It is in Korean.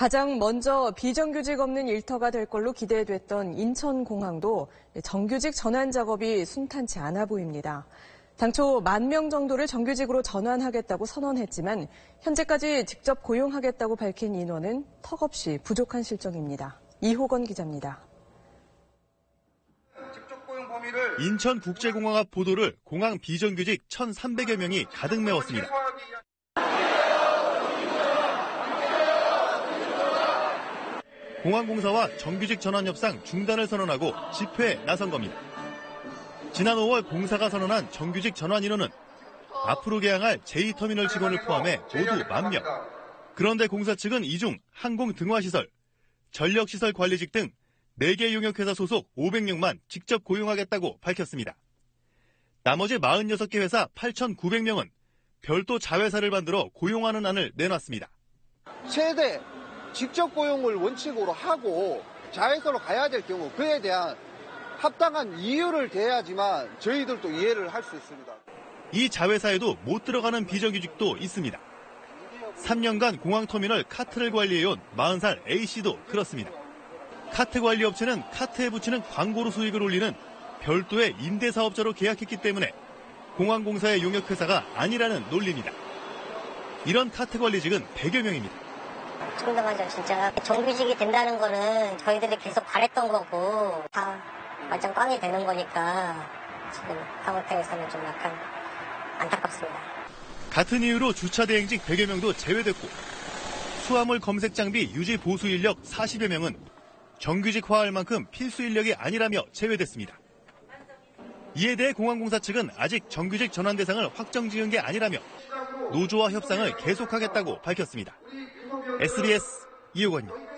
가장 먼저 비정규직 없는 일터가 될 걸로 기대됐던 인천공항도 정규직 전환 작업이 순탄치 않아 보입니다. 당초 10,000명 정도를 정규직으로 전환하겠다고 선언했지만 현재까지 직접 고용하겠다고 밝힌 인원은 턱없이 부족한 실정입니다. 이호건 기자입니다. 인천국제공항 앞 보도를 공항 비정규직 1,300여 명이 가득 메웠습니다. 공항공사와 정규직 전환 협상 중단을 선언하고 집회에 나선 겁니다. 지난 5월 공사가 선언한 정규직 전환 인원은 앞으로 개항할 제2터미널 직원을 포함해 모두 10,000명. 그런데 공사 측은 이 중 항공등화시설, 전력시설 관리직 등 4개 용역회사 소속 500명만 직접 고용하겠다고 밝혔습니다. 나머지 46개 회사 8,900명은 별도 자회사를 만들어 고용하는 안을 내놨습니다. 최대 직접 고용을 원칙으로 하고 자회사로 가야 될 경우 그에 대한 합당한 이유를 대야지만 저희들도 이해를 할 수 있습니다. 이 자회사에도 못 들어가는 비정규직도 있습니다. 3년간 공항터미널 카트를 관리해온 40살 A씨도 그렇습니다. 카트 관리 업체는 카트에 붙이는 광고로 수익을 올리는 별도의 임대사업자로 계약했기 때문에 공항공사의 용역회사가 아니라는 논리입니다. 이런 카트 관리직은 100여 명입니다. 참담하죠, 진짜. 정규직이 된다는 거는 저희들이 계속 바랬던 거고 다 완전 꽝이 되는 거니까 지금 상태에서는 좀 약간 안타깝습니다. 같은 이유로 주차 대행직 100여 명도 제외됐고 수화물 검색 장비 유지 보수 인력 40여 명은 정규직화할 만큼 필수 인력이 아니라며 제외됐습니다. 이에 대해 공항공사 측은 아직 정규직 전환 대상을 확정 지은 게 아니라며 노조와 협상을 계속하겠다고 밝혔습니다. SBS 이호건입니다.